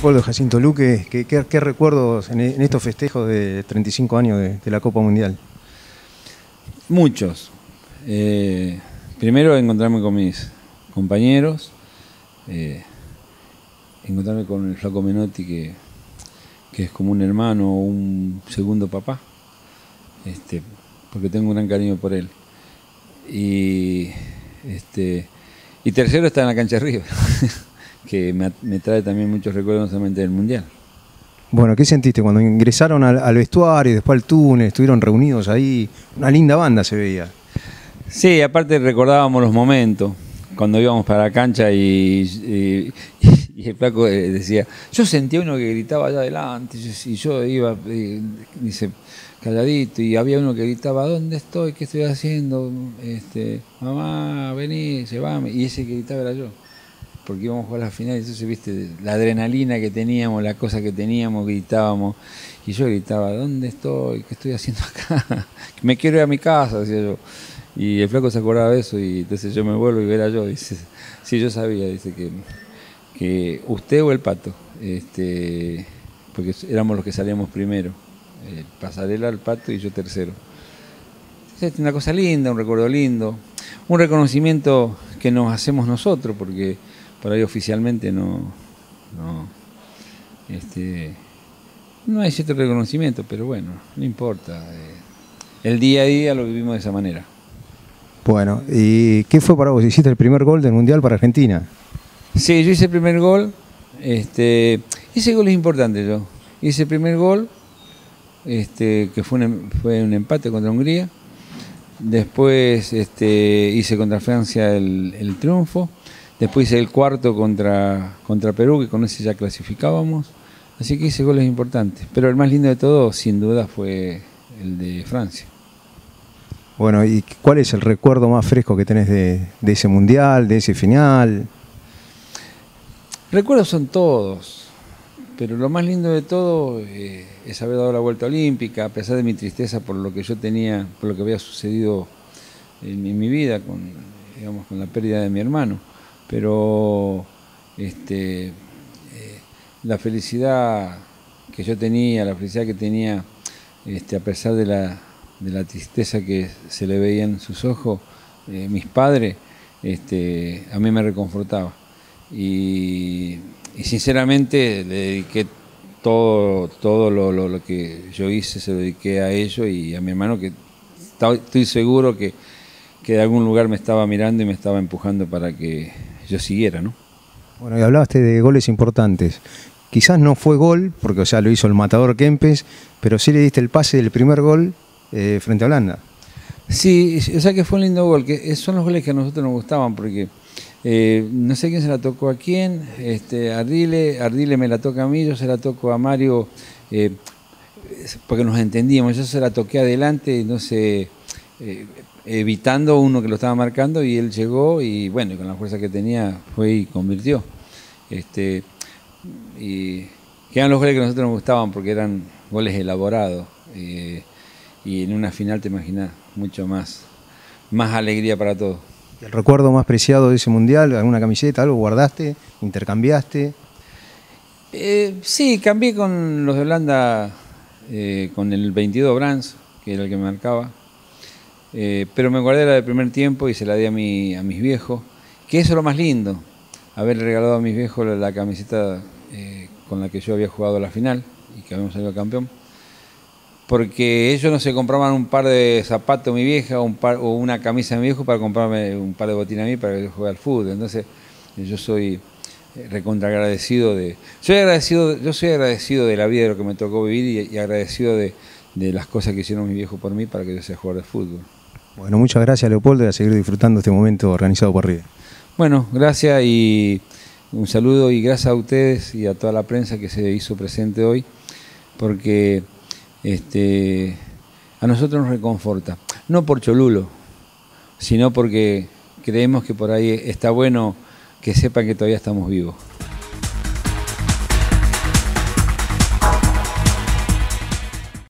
Leopoldo Jacinto Luque, ¿qué recuerdos en estos festejos de 35 años de la Copa Mundial? Muchos. Primero encontrarme con mis compañeros, encontrarme con el Flaco Menotti, que es como un hermano o un segundo papá, porque tengo un gran cariño por él. Y tercero está en la cancha de River, que me trae también muchos recuerdos, no solamente del Mundial. Bueno, ¿qué sentiste cuando ingresaron al vestuario y después al túnel, estuvieron reunidos ahí? Una linda banda se veía. Sí, aparte recordábamos los momentos, cuando íbamos para la cancha y el Flaco decía, yo sentía uno que gritaba allá adelante, y yo iba, dice, calladito, y había uno que gritaba, ¿dónde estoy? ¿Qué estoy haciendo? Mamá, vení, llévame, y ese que gritaba era yo, porque íbamos a jugar la final, entonces viste, la adrenalina que teníamos, la cosa que teníamos, gritábamos, y yo gritaba, ¿dónde estoy? ¿Qué estoy haciendo acá? Me quiero ir a mi casa, decía yo. Y el Flaco se acordaba de eso, y entonces yo me vuelvo y era yo, dice, sí, yo sabía, dice que usted o el Pato, porque éramos los que salíamos primero, Pasarela, el Pato y yo tercero. Es una cosa linda, un recuerdo lindo, un reconocimiento que nos hacemos nosotros, porque por ahí oficialmente no hay cierto reconocimiento, pero bueno, no importa. El día a día lo vivimos de esa manera. Bueno, ¿y qué fue para vos? ¿Hiciste el primer gol del Mundial para Argentina? Sí, yo hice el primer gol. Ese gol es importante yo. Hice el primer gol, que fue un empate contra Hungría. Después hice contra Francia el triunfo. Después hice el cuarto contra Perú, que con ese ya clasificábamos. Así que hice goles importantes. Pero el más lindo de todo, sin duda, fue el de Francia. Bueno, ¿y cuál es el recuerdo más fresco que tenés de ese Mundial, de ese final? Recuerdos son todos, pero lo más lindo de todo es haber dado la vuelta olímpica, a pesar de mi tristeza por lo que yo tenía, por lo que había sucedido en mi vida, con la pérdida de mi hermano. Pero la felicidad que yo tenía, la felicidad que tenía, a pesar de la tristeza que se le veía en sus ojos, mis padres, a mí me reconfortaba. Y sinceramente le dediqué todo lo que yo hice, se lo dediqué a ellos y a mi hermano, que estoy seguro que de algún lugar me estaba mirando y me estaba empujando para que yo siguiera, ¿no? Bueno, y hablaste de goles importantes. Quizás no fue gol, porque o sea, lo hizo el matador Kempes, pero sí le diste el pase del primer gol frente a Holanda. Sí, o sea que fue un lindo gol, que son los goles que a nosotros nos gustaban, porque no sé quién se la tocó a quién, Ardile me la toca a mí, yo se la toco a Mario, porque nos entendíamos, yo se la toqué adelante, entonces evitando uno que lo estaba marcando, y él llegó y bueno, con la fuerza que tenía fue y convirtió. Y que eran los goles que a nosotros nos gustaban, porque eran goles elaborados, y en una final te imaginas mucho más alegría para todos. ¿El recuerdo más preciado de ese Mundial? ¿Alguna camiseta, algo guardaste, intercambiaste? Sí, cambié con los de Holanda, con el 22 Brands, que era el que me marcaba, pero me guardé la del primer tiempo y se la di a mis viejos, que eso es lo más lindo, haber regalado a mis viejos la camiseta con la que yo había jugado la final y que habíamos salido campeón. Porque ellos no se compraban un par de zapatos mi vieja o una camisa de mi viejo para comprarme un par de botines a mí para que yo juegue al fútbol. Entonces yo soy recontra agradecido yo soy agradecido de la vida, de lo que me tocó vivir, y agradecido de las cosas que hicieron mis viejos por mí para que yo sea jugador de fútbol. Bueno, muchas gracias, Leopoldo, y a seguir disfrutando este momento organizado por River. Bueno, gracias y un saludo, y gracias a ustedes y a toda la prensa que se hizo presente hoy, porque a nosotros nos reconforta, no por cholulo, sino porque creemos que por ahí está bueno que sepan que todavía estamos vivos.